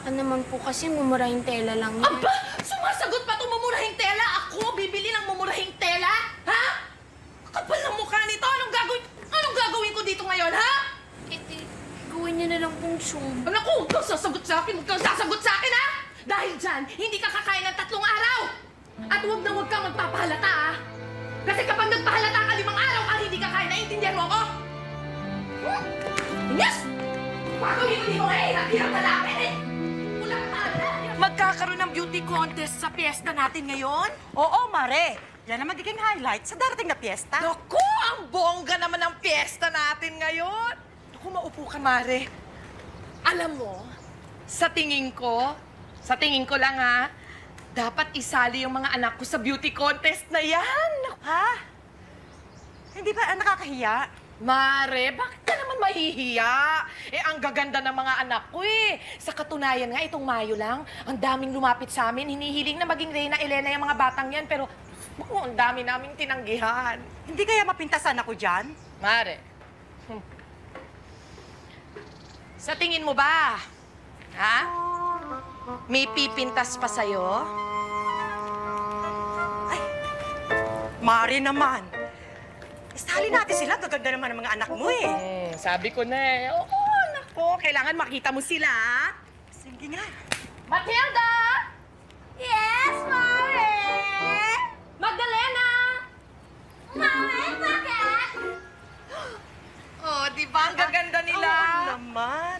Baka naman po kasi mumurahing tela lang yan. Aba! Sumasagot pa itong mumurahing tela? Ako bibili ng mumurahing tela? Ha? Kapal ng mukha nito. Anong gagawin ko dito ngayon, ha? Gawin niyo na lang pong show. Naku, huwag kang sasagot sa akin. Huwag kang sasagot sa akin, ha? Dahil dyan, hindi ka kakain ng 3 araw. At huwag na huwag kang magpapahalata, ha? Kasi kapag nagpahalata ka 5 araw ka hindi ka kain, naiintindihan mo ako? Yes! Bago hindi mo hirap ka namin, eh! Wala ka talaga. Magkakaroon ng beauty contest sa piyesta natin ngayon? Oo, Mare. Yan ang magiging highlight sa darating na piyesta. Naku, ang bongga naman ng piyesta natin ngayon. Naku, maupo ka, Mare. Alam mo, sa tingin ko lang, ha, dapat isali yung mga anak ko sa beauty contest na yan. Ha? Hindi ba nakakahiya? Mare, bakit ka naman mahihiya? Eh, ang gaganda ng mga anak ko, eh. Sa katunayan nga, itong Mayo lang, ang daming lumapit sa amin. Hinihiling na maging Reyna Elena yung mga batang yan, pero ang dami naming tinanggihan. Hindi kaya mapintasan ako dyan? Mare, sa tingin mo ba, ha? May pipintas pa sa'yo? Ay, Mare naman. Isali natin sila. Gaganda naman ang mga anak mo, eh. Sabi ko na, eh. Oo, anak ko. Kailangan makita mo sila. Sige nga. Matilda! Yes, Mare! Magdalena! Mare, bakit? Oh, di ba? Ang gaganda nila. Oo naman.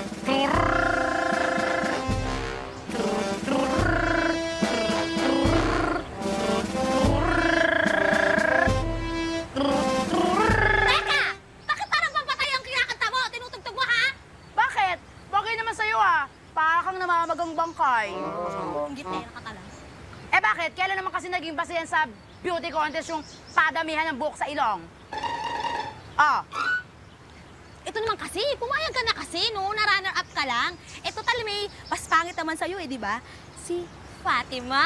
Teka! Bakit parang pampatay ang kinakanta mo? Tinutugtog mo, ha? Bakit? Bagay naman sa'yo ah. Para kang namamagang bangkay. Ang gitna ka talaga. Eh bakit? Kailan naman kasi naging basehan sa beauty contest yung padamihan ng buhok sa ilong? Ah. Ito naman kasi, pumayag ka na kasi, no? Na-runner-up ka lang. Eh, total may mas pangit naman sa'yo, eh, di ba? Si Fatima.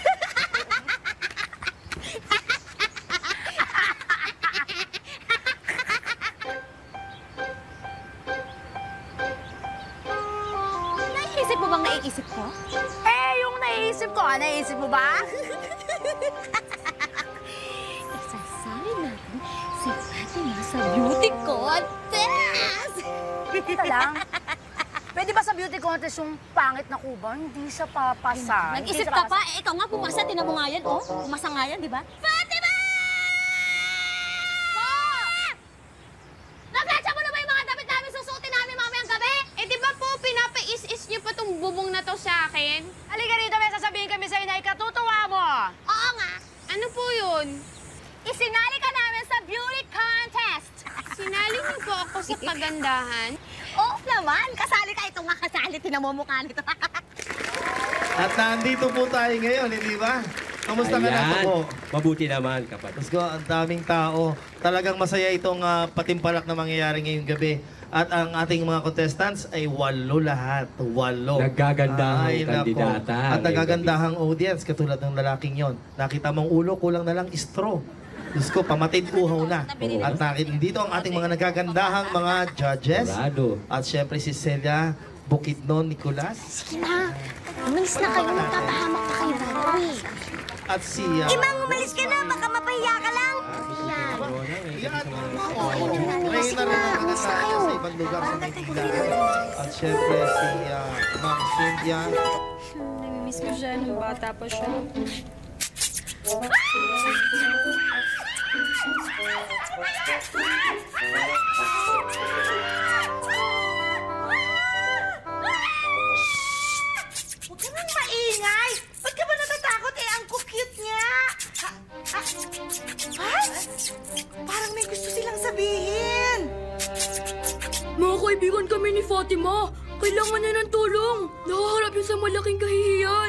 Naiisip mo bang naiisip ko? Eh, yung naiisip ko, naiisip mo ba? Isasali natin si Fatima sa beauty contest! Ito lang. Pwede ba sa beauty contest yung pangit na Kuba? Hindi siya papasa. Nag-isip ka pa? Eh, ikaw nga pumasa, tinan mo nga yan, oh. Pumasa nga yan, di ba? Fatima! Po! Nabetsa mo na ba yung mga damit namin susuotin namin mamayang gabi? Eh, di ba po, pinapa-is-is niyo pa tong bubong na to sa akin? Halika rito, may sasabihin kami sa'yo na ikatutuwa mo. Oo nga. Ano po yun? Isinali ka namin sa beauty contest. Sinali niyo po ako sa pagandahan? Oo naman. Kasali ka. Ito nga kasali. Tinamumukha nito. At nandito po tayo ngayon, hindi ba? Kamusta ka na po? Mabuti naman, kapatid. Let's go, ang daming tao. Talagang masaya itong patimpalak na mangyayari ngayong gabi. At ang ating mga contestants ay 8 lahat. 8. Nagagandahang Ay, nako. kandidata. At nagagandahang audience, katulad ng lalaking yon. Nakita mong ulo, kulang na lang straw. Diyos ko, pamatid uhaw na. At nakita dito ang ating mga nagagandahang mga judges. Sigurado. At syempre si Celia Bukidnon Nicolas. Sige na. Umalis na kayo. Magpapahamak pa kayo. At si... Imang, umalis ka na. Baka mapahiya ka lang. Yan. Reyna rin ang maganda sa ibang lugar sa Matilda. At syempre si Ma'am Cynthia. Namimiss ko siya nung bata pa siya. Huwag ka nang maingay! Ba't ka ba natatakot? Eh, ang cute niya! Ay! Parang may gusto silang sabihin! Mga kaibigan kami ni Fatima. Kailangan niya ng tulong. Nakaharap yun sa malaking kahihiyan.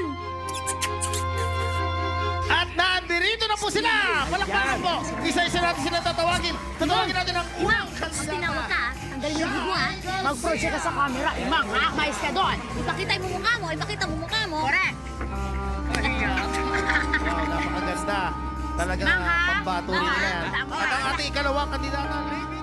At nandito na po sila! Palakpakan po! Isa-isa natin sila tatawagin. Tatawagin natin ang unang Tinawag kansila. ka. Ang galing ng mo, ha? Mag-project ka sa camera. Imang, mais ka doon. Ipakita mo mukha mo. Ipakita mo mukha mo. Correct. Wow, napakaganda. Talagang pambato rin yan. At ang ating ikalawang kandidata, lady.